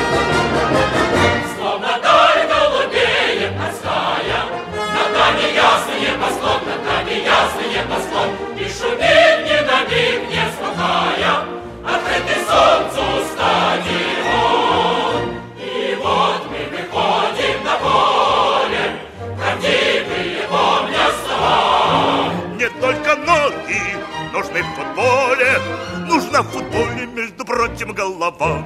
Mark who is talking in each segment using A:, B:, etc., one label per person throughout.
A: Словно даль голубеет ночная, над нами ясный небосклон, над нами ясный небосклон, и шумит не на миг не смолкая, открытый солнцу стадион. И вот мы выходим на поле, правдивые помня слова.
B: Не только ноги нужны в футболе, нужна в футболе, между прочим, голова.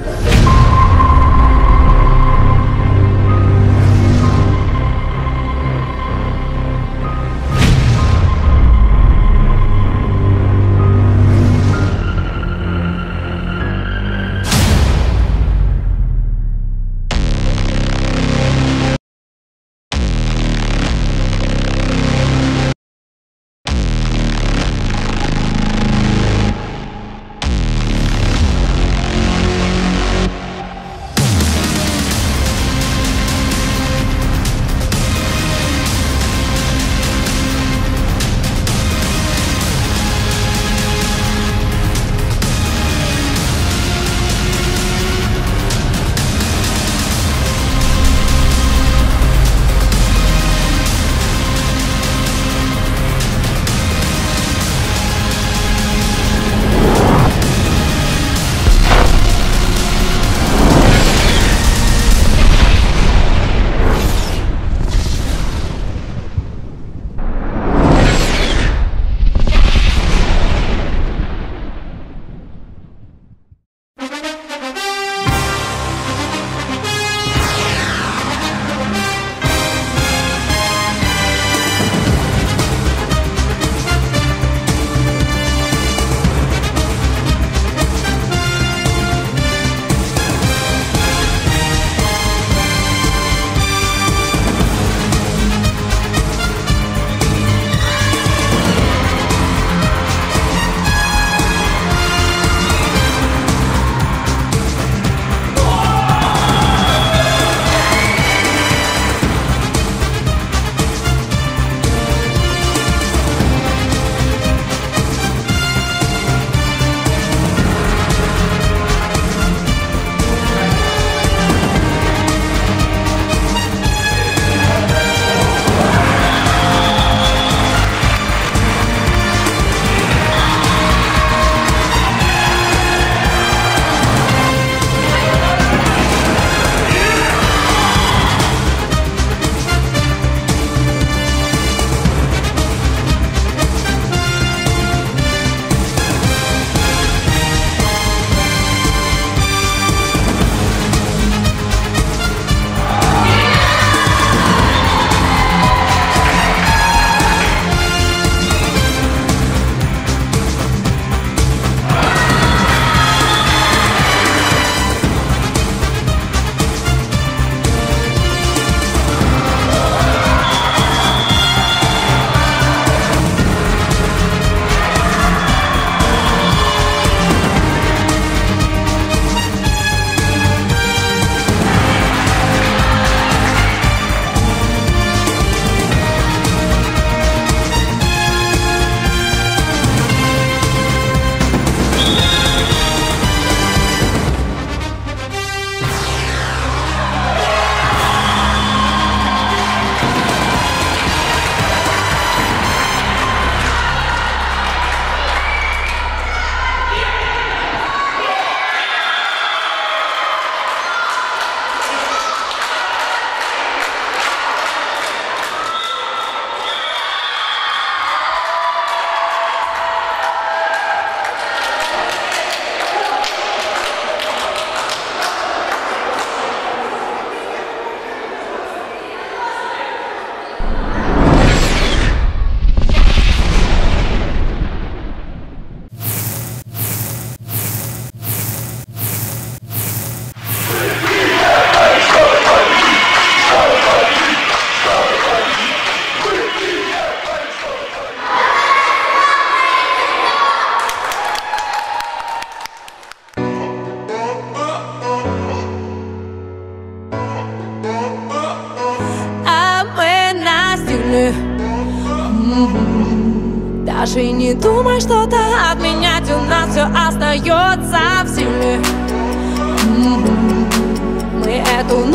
C: Даже не думай что-то отменять, у нас все остается в силе.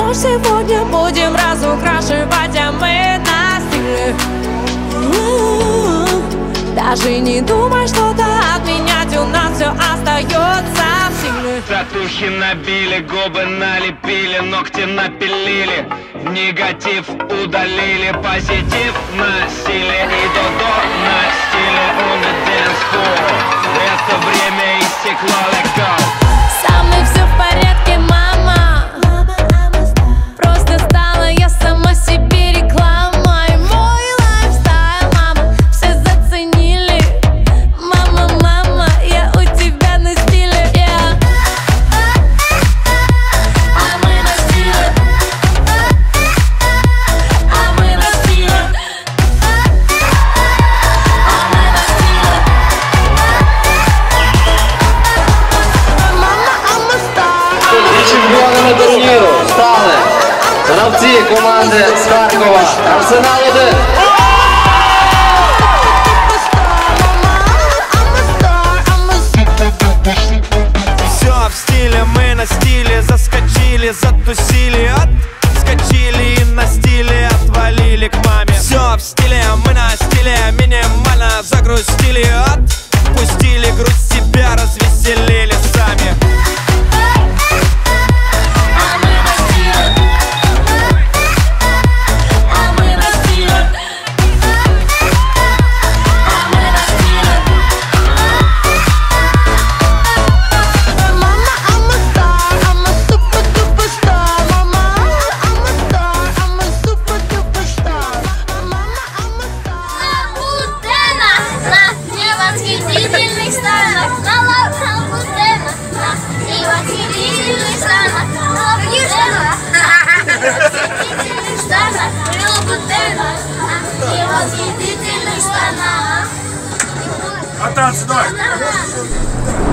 C: нож сегодня будем разукрашивать, а мы на стиле. Даже не думай что-то отменять, у нас все остается в силе.
D: Татухи набили, губы налепили, ногти напилили, негатив удалили, позитив носили и додо на стиле on the dance floor. Это время истекло, let go.
C: Со мной все в порядке, мама. Просто стала я сама себе рекламой. Мой лайфстайл, мама, все заценили. Мама, мама, я у тебя на стиле, yeah. А мы на стиле. А мы на стиле. А мы на стиле. Мама, I'm a star.
E: І чемпіонами турніру стали гравці команди з Харкова Арсенал 1.
F: Все в стиле, мы на стиле, заскочили, затусили, отскочили и на стиле отвалили к маме. Все в стиле, мы на стиле, минимально загрустили, отпустили грусть, себя развеселили сами.
B: А танцевать!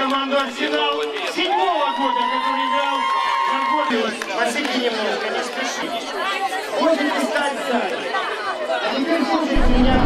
G: команду «Арсенал» 7-го года, который играл на годы. Посиди немножко, не спеши. Можете стать сзади. А теперь слушайте меня.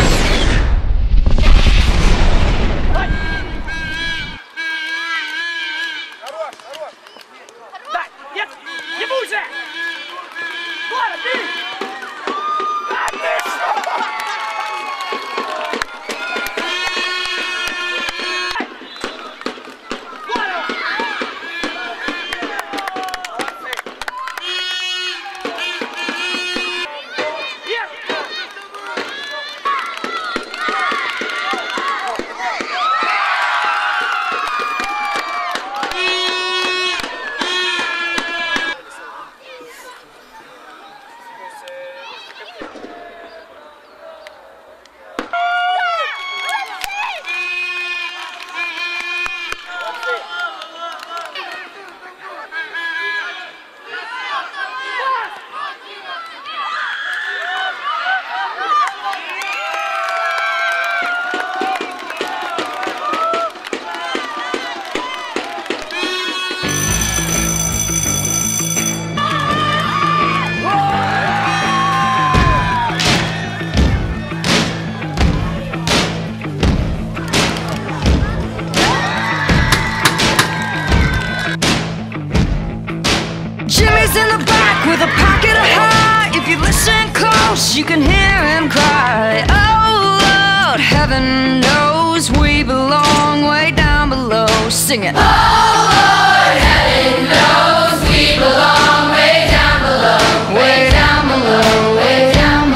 H: Jimmy's in the back with a pocket of heart. If you listen close, you can hear him cry. Oh Lord, heaven knows we belong way down below. Sing it. Oh Lord, heaven knows we belong way down below. Way down below, way down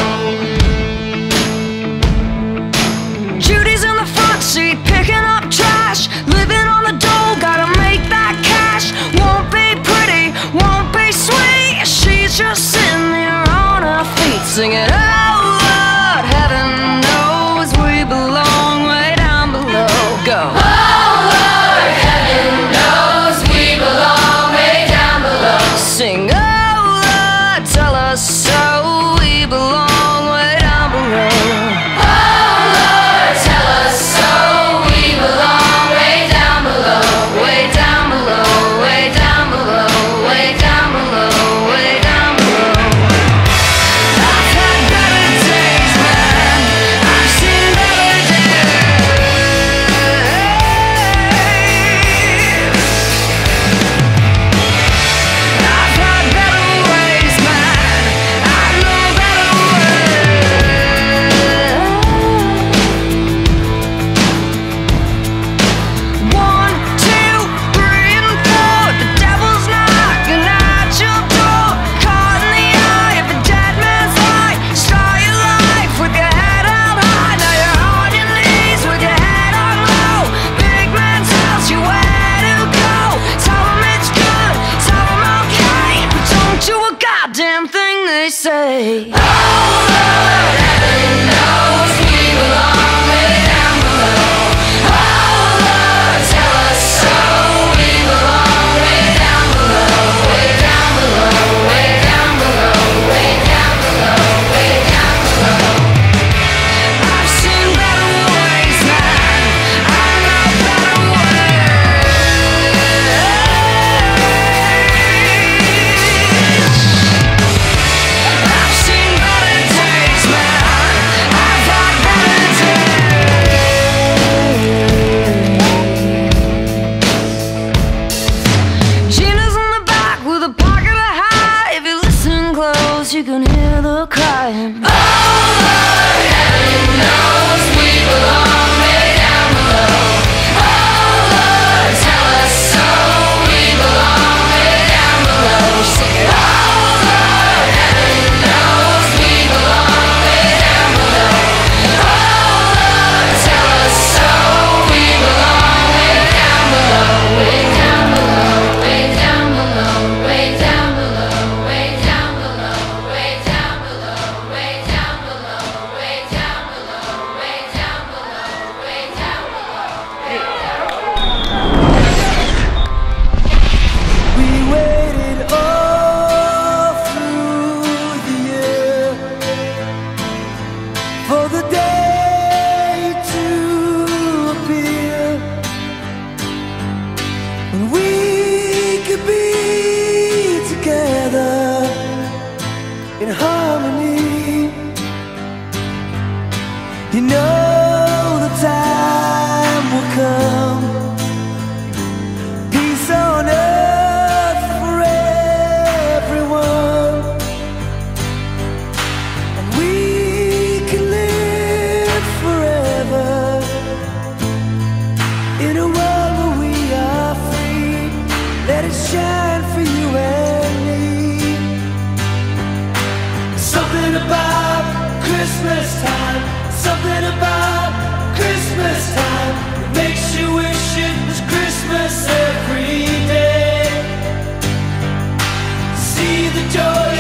H: below. Judy's in the front seat picking up trash, living on the dole, gotta make that cash. Won't be pretty, won't be sweet, she's just sitting there on her feet singing. Oh Lord, heaven knows we belong way down below. Go. Oh Lord, heaven knows we belong way down below. Sing. Oh Lord, tell us so, we belong way down below. Oh Lord, tell us so, we belong way down below. Way down below, way down below, way down below, way down below. I've had better days, man, I've seen better days. I've had better ways, man, I know better ways. 1, 2, 3, and 4, the devil's knocking at your door. Caught in the eye of a dead man's light. Start your life with your head held high. Now you're on your knees with your head on low. Big man tells you where to go. Tell him it's good, tell him okay, but don't do a goddamn thing they say. Oh Lord, heaven knows we belong way down below. Oh Lord, tell us so, we belong way down below. Way down below, way down below, way down below, way down below. I've seen better ways, man, I know better ways. I've seen better days, man, I've had better days. Gina's in the back with a pocket of high. If you listen close, you can hear the crying. Oh Lord, heaven knows we belong way down below. Oh Lord, tell us so, we belong way down below. Sing it. Oh Lord, heaven knows we belong way down below. Oh Lord, tell us so, we belong way down below. Way down below, way down below, way down below, way down below, way down below, way down below, way down below, way down below, way down below.
F: We waited all
I: in harmony. You know the time will come, peace on earth for everyone, and we can live forever in a world where we are free. Let it shine for you and me. Something about Christmas time, something about Christmas time, it makes you wish it was Christmas every day. See the joy